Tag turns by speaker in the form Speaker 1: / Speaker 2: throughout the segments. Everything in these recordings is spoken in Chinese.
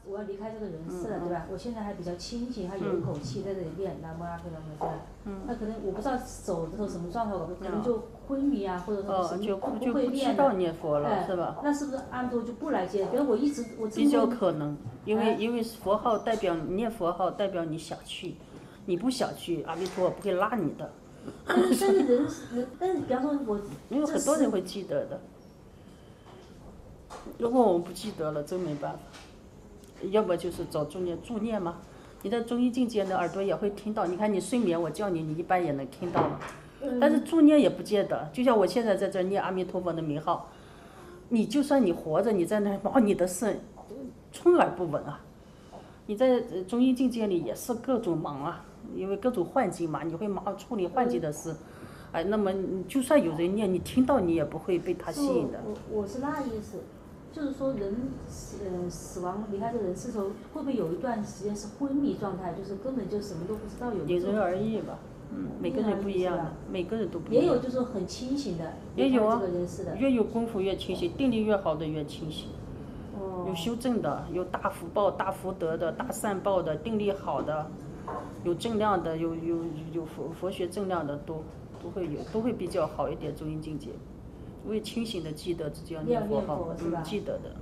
Speaker 1: 我要离开这个人世了，对吧？我现在还比较清醒，还有一口气在这里念南无阿弥陀佛，对吧？那可能我不知道走的时候什么状态，我可能就昏迷啊，或者说什么不会念
Speaker 2: 知道念佛了，是吧？
Speaker 1: 那是不是阿弥陀就不来接？比如我一直
Speaker 2: 比较可能，因为佛号代表念佛号代表你想去，你不想去，阿弥陀不会拉你的。
Speaker 1: 但是比方说我，
Speaker 2: 因为很多人会记得的。如果我们不记得了，真没办法。要不就是找助念嘛。你在中医境界的耳朵也会听到，你看你睡眠我叫你，你一般也能听到了。但是助念也不见得，就像我现在在这念阿弥陀佛的名号，你就算你活着，你在那忙你的事，充耳不闻啊。你在中医境界里也是各种忙啊，因为各种幻境嘛，你会忙处理幻境的事。哎，那么就算有人念，你听到你也不会被他吸引的。
Speaker 1: 我是那意思。就是说人死亡离开这个人世的时候，会不会有一段时间是昏迷状态，就是根本就什么都不知道有？
Speaker 2: 因人而异吧，每个人不一样的，每个人都不一样。
Speaker 1: 也有就是很清醒的，
Speaker 2: 也有啊，
Speaker 1: 这个人世的
Speaker 2: 越有功夫越清醒，定力越好的越清醒。有修正的，有大福报、大福德的、大善报的，定力好的，有正量的，有佛学正量的都会有，都会比较好一点中阴境界。我也清醒的记得自己要念佛号，记得的，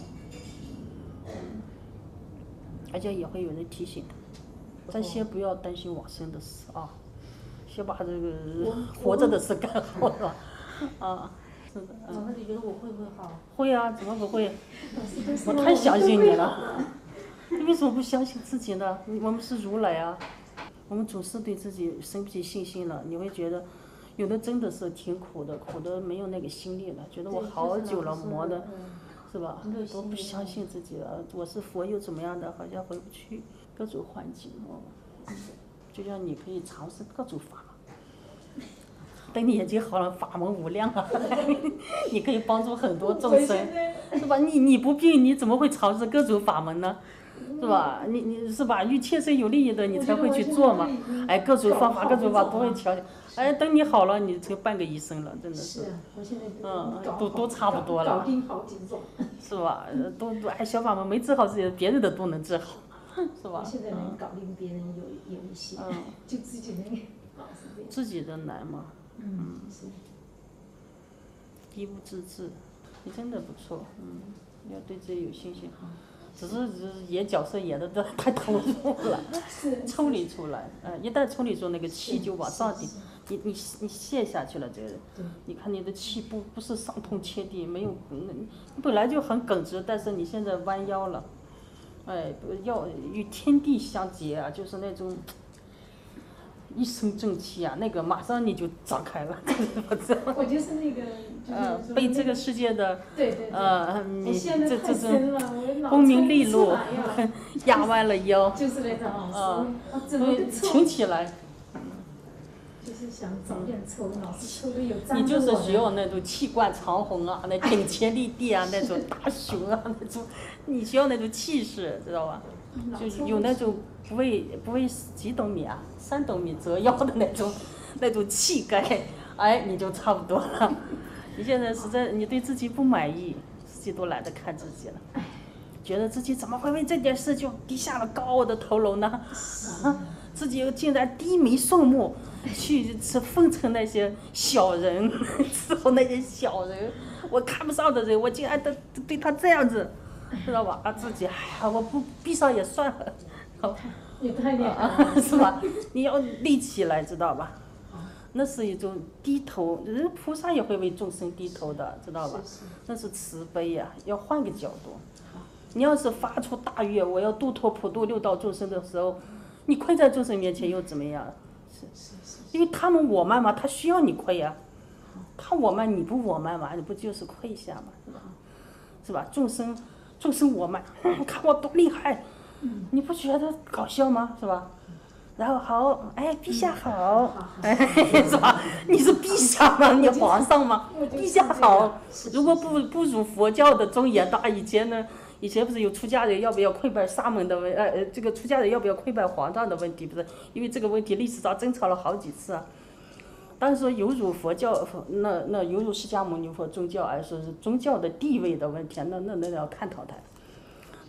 Speaker 2: 而且也会有人提醒他，咱先不要担心往生的事啊，先把这个活着的事干好了，啊，是的。
Speaker 1: 那你觉得我会不会好？
Speaker 2: 会啊，怎么不会？我太相信你了，你为什么不相信自己呢？我们是如来啊，我们总是对自己生不起信心了，你会觉得。有的真的是挺苦的，苦的没有那个心力了，觉得我好久了磨的，是吧？都不相信自己了。我是佛又怎么样的？好像回不去，各种环境哦。就像你可以尝试各种法门，等你眼睛好了，法门无量啊，你可以帮助很多众生，是吧？你不病，你怎么会尝试各种法门呢？是吧？你是吧？与切身有利益的，你才会去做嘛。哎，各种方法，各种法都会调。哎，等你好了，你成半个医生了，真的是。都差不多了。
Speaker 1: 搞定好几种。
Speaker 2: 是吧？都哎，小法门没治好自己，别人的都能治好，是吧？
Speaker 1: 我现在能搞定别人有一些，就自己能搞是这样。
Speaker 2: 自己的难嘛。
Speaker 1: 是。
Speaker 2: 一无自治，你真的不错，要对自己有信心。只是演角色演的太投入了，抽离出来，一旦抽离出那个气就往上顶，你陷下去了，这个人，你看你的气不是上通切地，没有，你本来就很耿直，但是你现在弯腰了，哎，要与天地相结啊，就是那种一身正气啊，那个马上你就张开了，
Speaker 1: 我就是那个，
Speaker 2: 被这个世界的，
Speaker 1: 你
Speaker 2: 这种功名利禄压弯了腰，
Speaker 1: 就是那种，
Speaker 2: 挺起来。
Speaker 1: 就是想早点抽，老是抽的有张
Speaker 2: 你就是需要那种气贯长虹啊，那顶天立地啊，那种大雄啊，那种，你需要那种气势，知道吧？就有那种不为几斗米啊，3斗米折腰的那种气概，哎，你就差不多了。你现在实在你对自己不满意，自己都懒得看自己了，觉得自己怎么会为这点事就低下了高傲的头颅呢？自己竟然低眉顺目，去奉承那些小人，伺候那些小人，我看不上的人，我竟然对他这样子，知道吧？自己，哎呀，我不闭上也算了，
Speaker 1: 也太厉害了，
Speaker 2: 是吧？你要立起来，知道吧？那是一种低头，人菩萨也会为众生低头的，知道吧？那是慈悲呀，要换个角度。你要是发出大愿，我要度脱普度六道众生的时候，你跪在众生面前又怎么样？因为他们我慢嘛，他需要你跪呀，他我慢你不我慢嘛，你不就是跪下嘛，是吧？众生我慢，看我多厉害，你不觉得搞笑吗？是吧？然后好，哎，陛下好，哎，是吧？你是陛下吗？你皇上吗？陛下好。如果不辱佛教的宗严，以前呢？以前不是有出家人要不要跪拜沙门的这个出家人要不要跪拜皇上的问题，不是？因为这个问题历史上争吵了好几次啊。当时说有辱佛教，那有辱释迦牟尼佛宗教，说是宗教的地位的问题，那要探讨它。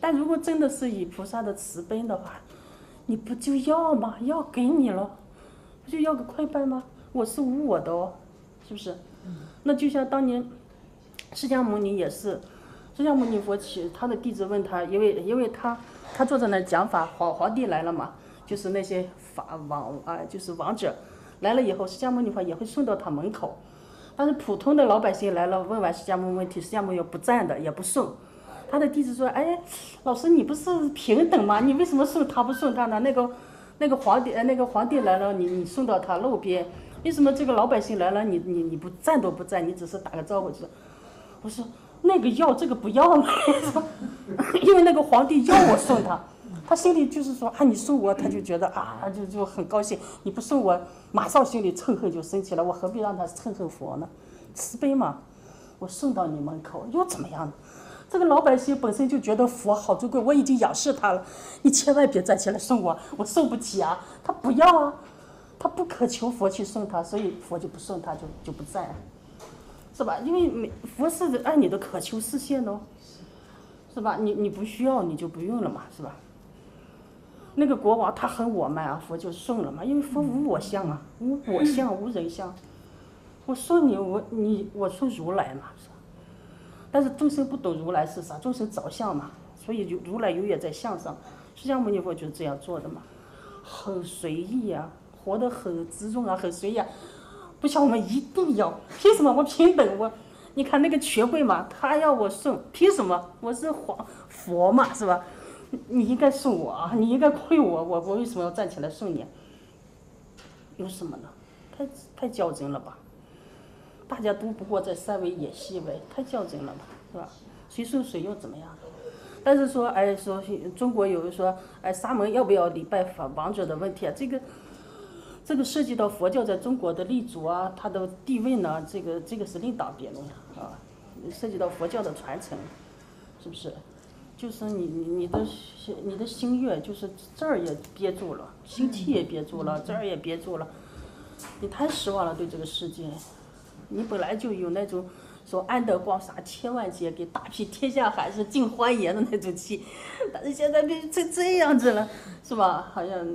Speaker 2: 但如果真的是以菩萨的慈悲的话，你不就要吗？要给你了，不就要个快拜吗？我是无我的哦，是不是？那就像当年释迦牟尼也是，释迦牟尼佛他的弟子问他，因为他坐在那讲法，皇帝来了嘛，就是那些就是王者来了以后，释迦牟尼佛也会送到他门口。但是普通的老百姓来了，问完释迦牟尼问题，释迦牟尼不赞的，也不送。他的弟子说：“哎，老师，你不是平等吗？你为什么送他不送他呢？那个皇帝来了，你送到他路边，为什么这个老百姓来了，你不赞都不赞，你只是打个招呼就？”我说那个要，这个不要嘛，因为那个皇帝要我送他。他心里就是说啊，你送我，他就觉得啊，就很高兴。你不送我，马上心里嗔恨就生起了。我何必让他嗔恨佛呢？慈悲嘛，我送到你门口又怎么样呢？这个老百姓本身就觉得佛好尊贵，我已经仰视他了，你千万别站起来送我，我送不起啊。他不要啊，他不渴求佛去送他，所以佛就不送他，就不在，是吧？因为佛是按你的渴求实现哦，是吧？你不需要你就不用了嘛，是吧？那个国王他很我慢啊，佛就送了嘛，因为佛无我相啊，无我相无人相，我送你我送如来嘛，是吧？但是众生不懂如来是啥，众生着相嘛，所以如来永远在相上。释迦牟尼佛就是这样做的嘛，很随意啊，活得很自重啊，很随意啊，不像我们一定要，凭什么我平等你看那个权贵嘛，他要我送，凭什么？我是佛嘛，是吧？你应该送我啊，你应该亏我为什么要站起来送你？有什么呢？太较真了吧？大家都不过在三维演戏呗，太较真了吧，是吧？谁送谁又怎么样？但是说中国有人说沙门要不要礼拜王者的问题啊，这个涉及到佛教在中国的立足啊，它的地位呢，这个是另当别论啊，涉及到佛教的传承，是不是？就是你的心愿，就是这儿也憋住了，心气也憋住了，这儿也憋住了，你太失望了对这个世界。你本来就有那种说安得光洒千万劫，给大庇天下海是尽欢颜的那种气，但是现在变成这样子了，是吧？好像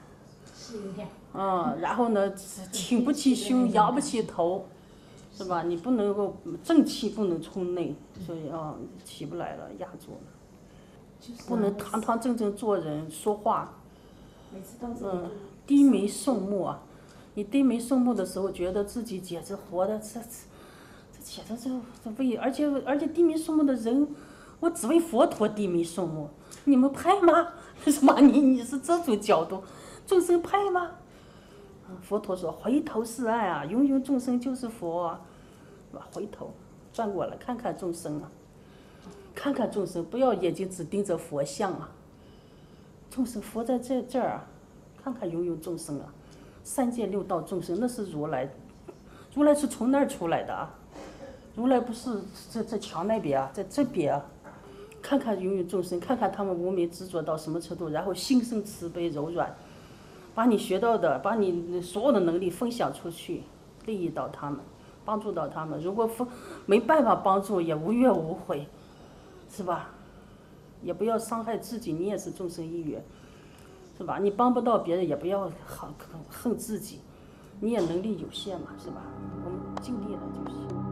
Speaker 2: 然后呢，挺不起胸，扬不起头，是吧？你不能够正气不能冲内，所以起不来了，压住了，不能堂堂正正做人说话，低眉顺目啊。你低眉顺目的时候，觉得自己简直活的这简直这为，而且低眉顺目的人，我只为佛陀低眉顺目，你们派吗？是吧？你是这种角度，众生派吗？佛陀说回头是岸啊，芸芸众生就是佛啊，是吧？回头转过来看看众生啊，看看众生，不要眼睛只盯着佛像啊，众生佛在这儿啊，看看芸芸众生啊。三界六道众生那是如来，如来是从那儿出来的啊，如来不是在墙那边啊，在这边啊，看看芸芸众生，看看他们无名执着到什么程度，然后心生慈悲柔软，把你学到的，把你所有的能力分享出去，利益到他们，帮助到他们。如果没办法帮助，也无怨无悔，是吧？也不要伤害自己，你也是众生一员。是吧？你帮不到别人，也不要恨自己，你也能力有限嘛，是吧？我们尽力了就行。